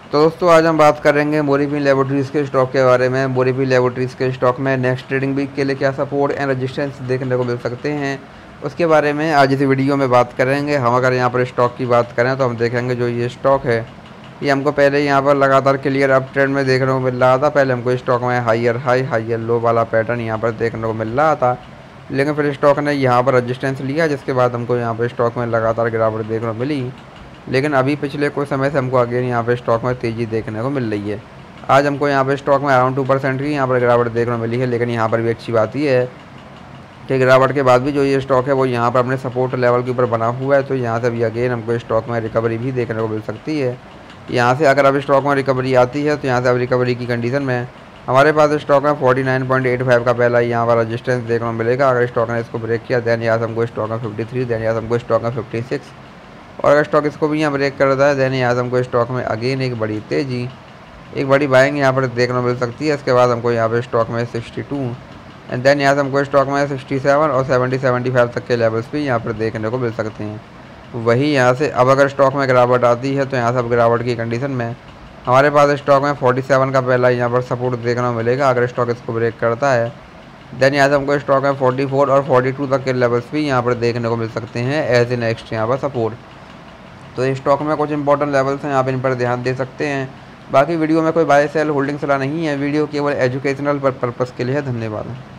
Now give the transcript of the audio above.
तो दोस्तों आज हम बात करेंगे मोरिफिन लेबोरेटरीज़ के स्टॉक के बारे में। मोरिफिन लेबोरेटरीज़ के स्टॉक में नेक्स्ट ट्रेडिंग वीक के लिए क्या सपोर्ट एंड रेजिस्टेंस देखने को मिल सकते हैं, उसके बारे में आज इस वीडियो में बात करेंगे। हम अगर यहाँ पर स्टॉक की बात करें तो हम देखेंगे जो ये स्टॉक है ये हमको पहले यहाँ पर लगातार क्लियर अप ट्रेंड में देखने को मिल रहा था। पहले हमको स्टॉक में हाइयर हाई हाइयर लो वाला पैटर्न यहाँ पर देखने को मिल रहा था, लेकिन फिर स्टॉक ने यहाँ पर रजिस्टेंस लिया, जिसके बाद हमको यहाँ पर स्टॉक में लगातार गिरावट देखने को मिली। लेकिन अभी पिछले कुछ समय से हमको अगेन यहाँ पे स्टॉक में तेज़ी देखने को मिल रही है। आज हमको यहाँ पे स्टॉक में अराउंड 2% की यहाँ पर गिरावट देखने को मिली है, लेकिन यहाँ पर भी अच्छी बात ही है कि गिरावट के बाद भी जो ये स्टॉक है वो यहाँ पर अपने सपोर्ट लेवल के ऊपर बना हुआ है। तो यहाँ से भी अगेन हमको स्टॉक में रिकवरी भी देखने को मिल सकती है। यहाँ से अगर अब स्टॉक में रिकवरी आती है तो यहाँ से अब रिकवरी की कंडीशन में हमारे पास स्टॉक में 49.85 का पहला यहाँ पर रजिस्टेंस देखने को मिलेगा। अगर स्टॉक ने इसको ब्रेक किया देन यहाँ से हमको स्टॉक में 53, देन यहाँ से हमको स्टॉक में 56, और अगर स्टॉक इसको भी यहाँ ब्रेक करता है देन यहाँ से हमको स्टॉक में अगेन एक बड़ी तेज़ी एक बड़ी बाइंग यहाँ पर देखने को मिल सकती है। इसके बाद हमको यहाँ पर स्टॉक में 62 एंड देन यहाँ से हमको स्टॉक में 67 और 70-75 तक के लेवल्स भी यहाँ पर देखने को मिल सकते हैं। वही यहाँ से अब अगर स्टॉक में गिरावट आती है तो यहाँ से अब गिरावट की कंडीशन में हमारे पास स्टॉक में 47 का पहला यहाँ पर सपोर्ट देखने को मिलेगा। अगर स्टॉक इसको ब्रेक करता है देन यहाँ से हमको स्टॉक में 44 और 42 तक के लेवल्स भी यहाँ पर देखने को मिल सकते हैं एज ए नेक्स्ट यहाँ पर सपोर्ट। तो इस स्टॉक में कुछ इंपॉर्टेंट लेवल्स हैं, आप इन पर ध्यान दे सकते हैं। बाकी वीडियो में कोई बाय सेल होल्डिंग सलाह नहीं है, वीडियो केवल एजुकेशनल पर्पज़ के लिए है। धन्यवाद।